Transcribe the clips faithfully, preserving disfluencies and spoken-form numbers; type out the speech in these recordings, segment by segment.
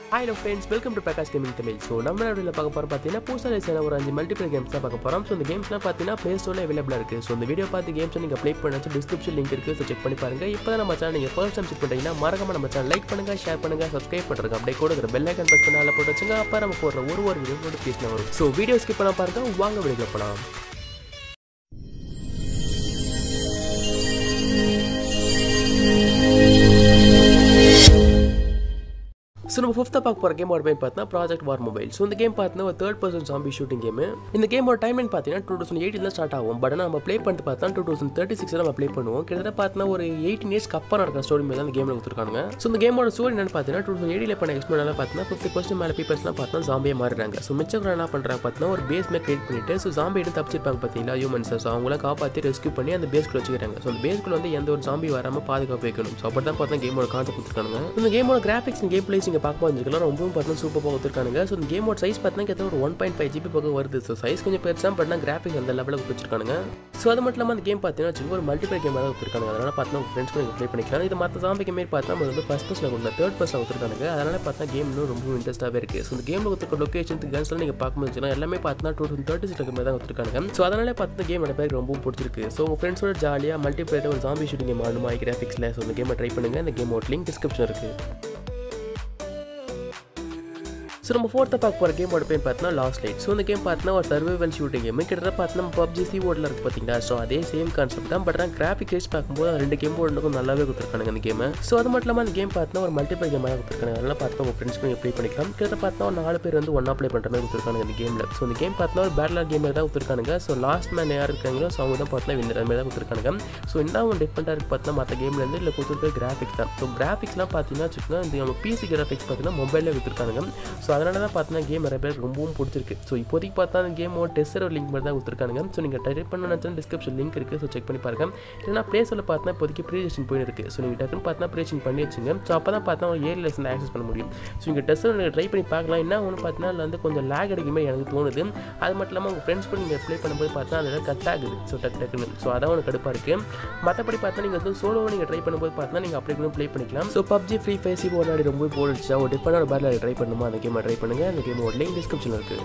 Hi hello friends, welcome to Prakash Gaming Tamil. So நம்ம வீடியோல பார்க்க போறோம் பாத்தீங்கன்னா புதுசா ரிலீஸ் ஆன ஒரு அஞ்சு மல்டிபிளேயர் கேம்ஸ் தான் பார்க்க போறோம். சோ இந்த கேம்ஸ்லாம் பாத்தீங்கன்னா Play Store ல அவேilable இருக்கு. சோ இந்த வீடியோ பார்த்து கேம்ஸ் நீங்க ப்ளே பண்ணனும் டிஸ்கிரிப்ஷன் லிங்க் இருக்கு. சோ செக் பண்ணி பாருங்க. இப்போதான் நம்ம சேனல் நீங்க ஃபர்ஸ்ட் டைம் செக் பண்றீங்கன்னா மறக்காம நம்ம சேனல் லைக் பண்ணுங்க, ஷேர் பண்ணுங்க, சப்ஸ்கிரைப் பண்ணுங்க. அப்படியே கூட இருக்கிற பெல் ஐகான் பிரஸ் பண்ணி ஆல்ல போட்டு வச்சுங்க. அப்ப நம்ம போடுற ஒரு ஒரு வீடியோ நோட்டிஃபிகேஷன் வரும். சோ வீடியோ ஸ்கிப் பண்ணாம பாருங்க. வாங்க வீடியோக்குள்ள போலாம். So நம்ம fifth பார்க்க போற கேமோட பேர் பார்த்தா Project War Mobile. So இந்த கேம் பார்த்தா ஒரு third person zombie shooting game. இந்த கேமோட டைம்லைன் பார்த்தீங்கன்னா twenty eighteen ல ஸ்டார்ட் ஆகும். பட் நம்ம ப்ளே பண்ணிட்டு பார்த்தா twenty thirty-six ல நம்ம ப்ளே பண்ணுவோம். கிட்டத்தட்ட பார்த்தா ஒரு eighteen years அப்புறம் நடக்கிற ஸ்டோரி மாதிரி தான் இந்த கேம்ல கொடுத்திருக்காங்க. So இந்த கேமோட ஸ்டோரி என்னன்னு பார்த்தீங்கன்னா twenty eighteen ல பண்ண எக்ஸ்ப்ளோர் எல்லாம் பார்த்தா fifty percent மேல பீப்பிள்ஸ்லாம் பார்த்தா ஜாம்பியா மாறிடுறாங்க. So மிச்சம் என்ன பண்றாங்க பார்த்தா ஒரு பேஸ் மேக் கிரியேட் பண்ணிட்டு so ஜாம்பி எடுத்து தப்பிச்சிருப்பாங்க பார்த்தீங்களா ஹியூமன்ஸ். So அவங்கள காப்பாத்தி ரெஸ்க்யூ பண்ணி அந்த பேஸ்க்குள்ள வச்சிருக்காங்க. So அந்த பேஸ்க்குள்ள வந்து எந்த ஒரு ஜாம்பி வராம பாதுகாப்பு வைக்கணும். So அப்பதான் பார்த்தா கேமோட கான்செப்ட் கொடுத்திருக்காங்க. இந்த கேமோட கிராபிக்ஸ் and கேம் பிளேஸ் நீங்க பார்க்க வந்துக்கலாம். ரொம்ப பார்த்தா சூப்பரா கொடுத்திருக்காங்க. சோ இந்த கேமோட சைஸ் பார்த்தா கிட்ட ஒரு one point five G B பக்கம் வருது. சோ சைஸ் கொஞ்சம் பெருசா பட்னா கிராபிக்ஸ் அந்த லெவலுக்கு வச்சிருக்காங்க. சோ அது மட்டும் இல்லாம அந்த கேம் பார்த்தீங்கன்னா ஒரு மல்டிபிளேயர் கேமா தான் கொடுத்திருக்காங்க. அதனால பார்த்தா உங்க ஃப்ரெண்ட்ஸ் கூட ப்ளே பண்ணிக்கலாம். இது மத்த ஜாம்பி கேம் மாதிரி பார்த்தா நம்ம வந்து ஃபர்ஸ்ட் பர்சன்ல கொண்டு தேர்ட் பர்சன்ல கொடுத்திருக்காங்க. அதனால பார்த்தா கேம் இன்னும் ரொம்ப இன்ட்ரஸ்டாவே இருக்கு. சோ இந்த கேம்ல கொடுத்திருக்க லொகேஷன் கன்ஸ்ல நீங்க பார்க்கும்போது எல்லாமே பார்த்தா twenty thirty-six ல தான் கொடுத்திருக்காங்க. சோ அதனால பார்த்தா கேம் எனக்கு ரொம்ப பிடிச்சிருக்கு. சோ உங்க ஃப்ரெண்ட்ஸோட ஜாலியா மல்டிபிளேயர் ஒரு ஜாம்பி ஷூட்டிங் கேம் ஆடணுமா கிராபிக்ஸ்ல. சோ இந்த கேமை ட்ரை பண்ணுங்க. இந்த கேமோட லிங்க் டிஸ்கிரிப்ஷன்ல இருக்கு. So நம்ம fourth பார்க்க போற கேமோட பேர் பார்த்தா Last Light. So இந்த கேம் பார்த்தா ஒரு சர்வைவல் ஷூட்டிங் கேம். கிட்டத்தட்ட பார்த்தா நம்ம P U B G C O D ல இருக்கு பாத்தீங்களா. சோ அதே சேம் கான்செப்ட் தான். பட் கிராபிக் ரேஸ் பார்க்கும்போது ரெண்டு கேம் போடுறதுக்கு நல்லாவே கொடுத்திருக்காங்க இந்த கேம். சோ அது மட்டும் இல்லாம இந்த கேம் பார்த்தா ஒரு மல்டிபிளேயர் கேமா கொடுத்திருக்காங்க. அதனால பார்த்தா உங்க ஃப்ரெண்ட்ஸ் கூட ப்ளே பண்ணிக்கலாம். கிட்டத்தட்ட பார்த்தா ஒரு நாலு பேர் வந்து ஒண்ணா ப்ளே பண்ற மாதிரி கொடுத்திருக்காங்க இந்த கேம்ல. சோ இந்த கேம் பார்த்தா ஒரு பேட்டில் கேம் தான் கொடுத்திருக்காங்க. சோ லாஸ்ட் மேன் யார் இருக்காங்களோ சோ அவங்க தான் பார்த்தா வின்னர் அந்த மாதிரி தான் கொடுத்திருக்காங்க. சோ இன்னும் டிஃபரெண்டா இருக்கு பார்த்தா மத்த கேம்ல இருந்து இல்ல கொடுத்திருக்க கிராபிக்ஸ் தான். சோ கிராபிக்ஸ்லாம் பாத்தீங்கன்னா வச்சுக்கோங்க இந்த நம்ம P C கிராபிக்ஸ் பார்த்தீங்கன்னா மொபைல்ல கொடுத்திருக்காங்க. சோ அதனால தான் பார்த்தா கேம் நிறைய பேர் ரொம்பவும் பிடிச்சிருக்கு. ஸோ இப்போதைக்கு பார்த்தா அந்த கேமோட டெஸ்டர் லிங்க் மட்டும் தான் கொடுத்துருக்காங்க. ஸோ நீங்கள் டைப் பண்ண டிஸ்கிரிப்ஷன் லிங்க் இருக்குது. ஸோ செக் பண்ணி பாருங்க. இல்லைனா பிளேஸில் பார்த்தா இப்போதைக்கு ப்ரீஜெக்ஷன் போயிட்டு இருக்குது. ஸோ நீங்கள் டக்குன்னு பார்த்தா ப்ரீஜெக்ஷன் பண்ணி வச்சுங்க. ஸோ அப்போ தான் பார்த்தா ஒரு ஏழு லெசன் ஆக்சஸ் பண்ண முடியும். ஸோ நீங்கள் டெஸ்டர் நீங்கள் ட்ரை பண்ணி பார்க்கலாம். என்ன ஒன்று பார்த்தீங்கன்னா அதில் வந்து கொஞ்சம் லேக் அடிக்கிற மாதிரி எனக்கு தோணுது. அது மட்டும் இல்லாமல் உங்கள் ஃப்ரெண்ட்ஸ் கூட நீங்கள் ப்ளே பண்ணும்போது பார்த்தா அதில் கட் ஆகுது. ஸோ டக்கு டக்குன்னு ஸோ அதான் ஒன்று கடுப்பாக இருக்குது. மற்றபடி பார்த்தா நீங்கள் வந்து சோலோவை நீங்கள் ட்ரை பண்ணும்போது பார்த்தா நீங்கள் அப்படி கூட ப்ளே பண்ணிக்கலாம். ஸோ பப்ஜி ஃப்ரீ ஃபயர் சி ஓடாடி ரொம்ப போடுச்சு. ஒரு டிஃபரெண்டான பேட்டில் ட்ரை பண்ணுமா அந்த கேமை ட்ரை பண்ணுங்கள். அந்த கேமோட லிங்க் டிஸ்கிரிப்ஷனில் இருக்குது.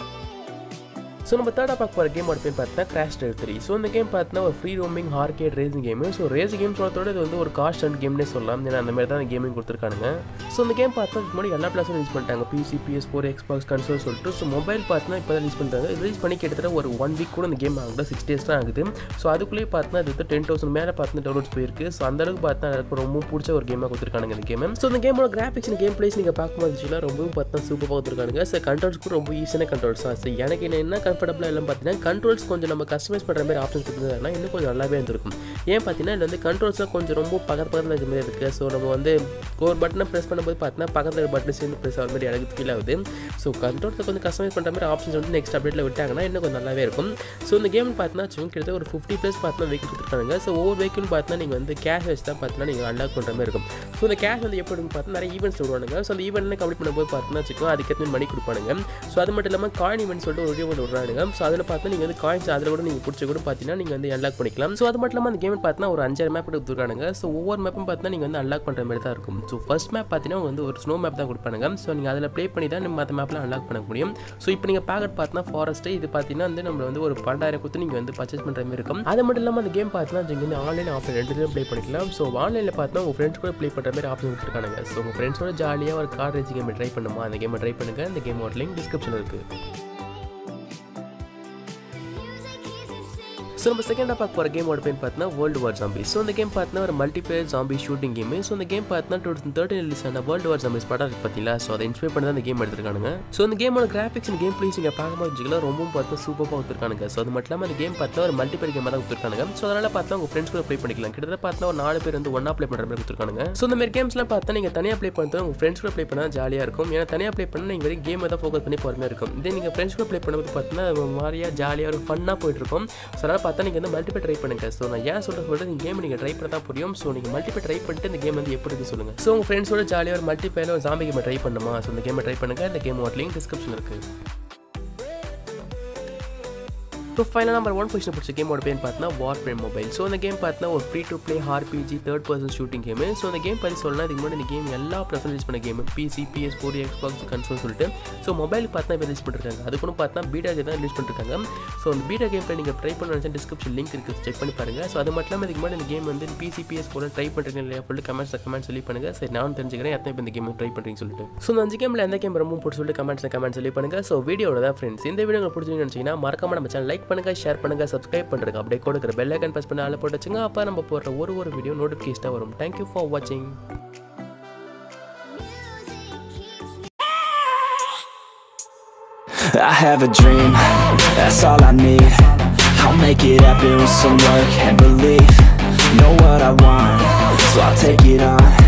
ஸோ நம்ம தேர்டாக பார்க்க போகிற கேமோட பேர் பார்த்தா கிராஷ் த்ரீ. ஸோ இந்த கேம் பார்த்தா ஒரு free roaming arcade racing game. So racing game சொல்கிறதோட இது வந்து ஒரு காஸ்ட் அண்ட் கேம்னே சொல்லலாம். ஏன்னா அந்த மாதிரி தான் அந்த கேமிங் கொடுத்துருக்காங்க. ஸோ இந்த கேம் பார்த்தா முன்னாடி எல்லா பிளாஸும் ரிலீஸ் பண்ணிட்டாங்க. PC PS four Xbox console சொல்லிட்டு. ஸோ மொபைல் பார்த்தா இப்போ தான் ரிலீஸ் பண்ணிட்டாங்க. ரிலீஸ் பண்ணி கிட்டத்தட்ட ஒரு ஒன் வீக் கூட இந்த கேம் ஆகுது. சிக்ஸ் டேஸ் தான் ஆகுது. ஸோ அதுக்குள்ளேயே பார்த்தா இது வந்து டென் தௌசண்ட் மேலே பார்த்து டவுன்லோட்ஸ் போயிருக்கு. ஸோ அந்த அளவுக்கு பார்த்தா எனக்கு ரொம்ப பிடிச்ச ஒரு கேமாக கொடுத்துருக்காங்க இந்த கேம். ஸோ இந்த கேமோட கிராபிக்ஸ் கேம் பிளேஸ் நீங்கள் பார்க்கும்போது ரொம்பவும் பார்த்தா சூப்பராக கொடுத்துருக்காங்க. ஸோ கண்ட்ரோல்ஸ்க்கு ரொம்ப ஈஸியான கண்ட்ரோல்ஸ் தான். ஸோ எனக்கு என்ன என்ன கம்ஃபர்டபுளாக எல்லாம் பார்த்தீங்கன்னா கண்ட்ரோல்ஸ் கொஞ்சம் நம்ம கஸ்டமைஸ் பண்ணுற மாதிரி ஆப்ஷன்ஸ் கொடுத்துருந்தாங்கன்னா இன்னும் கொஞ்சம் நல்லாவே இருந்திருக்கும். ஏன் பார்த்தீங்கன்னா இதில் வந்து கண்ட்ரோல்ஸ்லாம் கொஞ்சம் ரொம்ப பக்கத்து பக்கத்தில் இருக்கிற மாதிரி இருக்குது. ஸோ நம்ம வந்து ஒரு பட்டனை ப்ரெஸ் பண்ணும்போது பார்த்தீங்கன்னா பக்கத்தில் ஒரு பட்டன் சேர்ந்து ப்ரெஸ் ஆகிற மாதிரி எனக்கு ஃபீல் ஆகுது. ஸோ கண்ட்ரோல்ஸை கொஞ்சம் கஸ்டமைஸ் பண்ணுற மாதிரி ஆப்ஷன்ஸ் வந்து நெக்ஸ்ட் அப்டேட்டில் விட்டாங்கன்னா இன்னும் கொஞ்சம் நல்லாவே இருக்கும். ஸோ இந்த கேம் பார்த்தீங்கன்னா கிட்டத்தட்ட ஒரு ஃபிஃப்டி ப்ளஸ் பார்த்தீங்கன்னா வெஹிக்கிள் கொடுத்துருக்காங்க. ஸோ ஒவ்வொரு வெஹிக்கிள் பார்த்தீங்கன்னா நீங்கள் வந்து கேஷ் வச்சு தான் பார்த்தீங்கன்னா நீங்கள் அன்லாக் பண்ணுற மாதிரி இருக்கும். ஸோ இந்த கேஷ் வந்து எப்படி பார்த்தீங்கன்னா நிறைய ஈவெண்ட்ஸ் விடுவாங்க. ஸோ அந்த ஈவெண்ட்லாம் கம்ப்ளீட் பண்ணும்போது பார்த்தீங்கன்னா வச்சுக்கோங்க அதுக்கேற்ற மணி கொடுப்பானுங்க. ஸோ அது மட்டும் இல்லாமல் காயின் ஈவெண்ட் சொல்லிட்டு ஒரு ஈவெண்ட் விடுறாங்க. ஸோ அதில் பார்த்தா நீங்கள் வந்து காயின்ஸ் அதில் கூட நீங்கள் பிடிச்ச கூட பார்த்தீங்கன்னா நீங்கள் வந்து அன்லாக் பண்ணிக்கலாம். ஸோ அது மட்டும் இல்லாமல் அந்த கேம் பார்த்தீங்கன்னா ஒரு அஞ்சாறு மேப் கொடுத்துருக்காங்க. ஸோ ஒவ்வொரு மேப்பும் பார்த்தீங்கன்னா நீங்கள் வந்து அன்லாக் பண்ணுற மாதிரி தான் இருக்கும். ஸோ ஃபர்ஸ்ட் மேப் பார்த்தீங்கன்னா வந்து ஒரு ஸ்னோ மேப் தான் கொடுப்பாங்க. ஸோ நீங்கள் அதில் ப்ளே பண்ணி தான் மற்ற மேப்பில் அன்லாக் பண்ண முடியும். ஸோ இப்போ நீங்கள் பார்க்க பார்த்தீங்கன்னா ஃபாரஸ்ட்டு இது பார்த்தீங்கன்னா வந்து நம்ம வந்து ஒரு பன்னெண்டாயிரம் கொடுத்து நீங்கள் வந்து பர்ச்சேஸ் பண்ணுற மாதிரி இருக்கும். அது மட்டும் இல்லாமல் அந்த கேம் பார்த்தீங்கன்னா நீங்கள் வந்து ஆன்லைன் ஆஃப்லைன் ரெண்டு பேரும் ப்ளே பண்ணிக்கலாம். ஸோ ஆன்லைனில் பார்த்தீங்கன்னா உங்கள் ஃப்ரெண்ட்ஸ் கூட ப்ளே பண்ணுற மாதிரி ஆப்ஷன் கொடுத்துருக்காங்க. ஸோ உங்கள் ஃப்ரெண்ட்ஸோட ஜாலியாக ஒரு கார் ரேசிங் கேம் ட்ரை பண்ணுமா அந்த கேமை ட்ரை பண்ணுங்கள். அந்த கேமோட லிங்க் டிஸ்கிரிப்ஷனில் இருக்குது. ஸோ நம்ம செகண்டாக பார்க்க போகிற கேமோட பேர் பார்த்தீங்கன்னா வேர்ல்டு வார் ஜாம்பிஸ். ஸோ இந்த கேம் பார்த்தீங்கன்னா ஒரு multiplayer zombie shooting game. So இந்த கேம் பார்த்தீங்கன்னா டூ தௌசண்ட் தேர்ட்டின் ரிலீஸ் ஆன வேர்ல்டு வார் ஜாம்பிஸ் படம் இருக்குது பார்த்தீங்களா. ஸோ அதை இன்ஸ்பைர் பண்ணி தான் இந்த கேம் எடுத்துருக்காங்க. ஸோ இந்த கேமோட கிராபிக்ஸ் கேம் பிளேஸ் நீங்கள் பார்க்கும்போது வச்சுக்கலாம் ரொம்பவும் பார்த்தா சூப்பராக கொடுத்துருக்காங்க. ஸோ அது மட்டும் இல்லாமல் அந்த கேம் பார்த்தா ஒரு மல்டிபிளேயர் கேமாக தான் கொடுத்துருக்காங்க. ஸோ அதனால் பார்த்தா உங்கள் ஃப்ரெண்ட்ஸ் கூட ப்ளே பண்ணிக்கலாம். கிட்டத்தட்ட பார்த்தா ஒரு நாலு பேர் வந்து ஒன்றா ப்ளே பண்ணுற மாதிரி கொடுத்துருக்காங்க. ஸோ இந்த மாதிரி கேம்ஸ்லாம் பார்த்தா நீங்கள் தனியாக ப்ளே பண்ணுறது உங்கள் ஃப்ரெண்ட்ஸ் கூட ப்ளே பண்ணால் ஜாலியாக இருக்கும். ஏன்னா தனியாக ப்ளே பண்ணால் நீங்கள் வெறும் கேமை தான் ஃபோக்கஸ் பண்ணி போகிற மாதிரி இருக்கும். இதே நீங்கள் ஃப்ரெண்ட்ஸ் கூட ப்ளே பண்ணும்போது பார்த்தீங்கன்னா மாதிரியாக ஜாலியாக ஒரு ஃபன்னாக போயிட்டு இருக்கும். ஸோ அதனால் பார்த்தா நீங்கள் வந்து மல்டிபிளேயர் ட்ரை பண்ணுங்க. ஸோ நான் ஏன் சொல்ற சொல்றது இந்த கேம் நீங்கள் ட்ரை பண்ண தான் புரியும். ஸோ நீங்கள் மல்டிபிளேயர் ட்ரை பண்ணிட்டு இந்த கேம் வந்து எப்படி இருக்கு சொல்லுங்க. ஸோ உங்கள் ஃப்ரெண்ட்ஸோட ஜாலியாக ஒரு மல்டிபிளேயர் ஒரு ஜாம்பி கேமை ட்ரை பண்ணுமா. ஸோ இந்த கேமை ட்ரை பண்ணுங்க. இந்த கேமோட லிங்க் டிஸ்கிரிப்ஷன் இருக்குது. So final number one position பிடிச்ச கேமோட பேர் பார்த்தீங்கன்னா வார் ஃப்ரேம் மொபைல். ஸோ அந்த கேம் பார்த்தீங்கன்னா ஒரு free to play RPG third person shooting game. So அந்த கேம் பற்றி சொல்லலாம், இதுக்கு முன்னாடி இந்த கேம் எல்லா ப்ளஸும் ரிலீஸ் பண்ண game PC PS four Xbox console சொல்லிட்டு. ஸோ மொபைலுக்கு பார்த்தீங்கன்னா இப்போ ரிலீஸ் பண்ணிருக்காங்க. அதுக்கு ஒன்று பார்த்தீங்கன்னா பீட்டா கேம் தான் ரிலீஸ் பண்ணிருக்காங்க. ஸோ அந்த பீட்டா கேம் நீங்கள் ட்ரை பண்ண நினச்சா டிஸ்கிரிப்ஷன் லிங்க் இருக்குது, செக் பண்ணி பாருங்கள். ஸோ அது மட்டும் இல்லாமல் இதுக்கு முன்னாடி இந்த கேம் வந்து பிசி பிஎஸ் ஃபோர் ட்ரை பண்ணுறீங்க இல்லையா சொல்லிட்டு கமெண்ட்ஸ் கமெண்ட் சொல்லி பண்ணுங்கள். சரி நானும் தெரிஞ்சுக்கிறேன் எத்தனை இப்போ இந்த கேம் ட்ரை பண்ணுறீங்கன்னு சொல்லிட்டு. ஸோ அந்த அஞ்சு கேமில் எந்த கேம் ரொம்ப பிடிச்சி சொல்லிட்டு கமெண்ட்ஸ் கமெண்ட் சொல்லி பண்ணுங்கள். ஸோ வீடியோட தான் ஃப்ரெண்ட்ஸ், இந்த வீடியோ உங்களுக்கு பிடிச்சின்னு நினச்சிங்கன்னா மறக்காம நம்ம சேனல் லைக் பண்ணுங்கள், ஷேர் பண்ணுங்கள், சப்ஸ்கிரைப் பண்ணுறேன். அப்படியே கூட இருக்கிற பெல் ஐக்கான் ப்ரெஸ் பண்ணி ஆள போட்டு வச்சுங்க. அப்போ நம்ம போடுற ஒரு ஒரு வீடியோ நோட்டிஃபிகேஷனாக வரும். தேங்க்யூ ஃபார் வாட்சிங். I have a dream, that's all I need. I'll make it happen with some work and belief. Know what I want, so I'll take it on.